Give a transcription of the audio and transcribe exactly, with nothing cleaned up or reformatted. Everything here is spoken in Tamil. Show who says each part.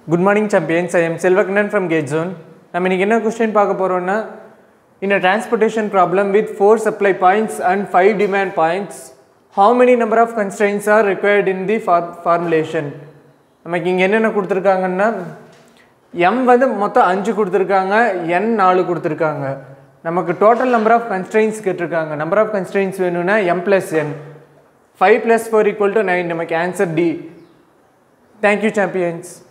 Speaker 1: Good morning champions, I am Selvakannan from Gatezone. நம்ம இன்னைக்கு என்ன क्वेश्चन பார்க்க போறோம்னா in a transportation problem with four supply points and five demand points, how many number of constraints are required in the formulation? நமக்கு இங்க என்னென்ன கொடுத்திருக்காங்கன்னா m வந்து மொத்தம் அஞ்சு கொடுத்திருக்காங்க, n நாலு கொடுத்திருக்காங்க. நமக்கு total number of constraints கேட்டிருக்காங்க. Number of constraints வேணும்னா m plus n. five plus four equal to nine. நமக்கு answer D. Thank you champions.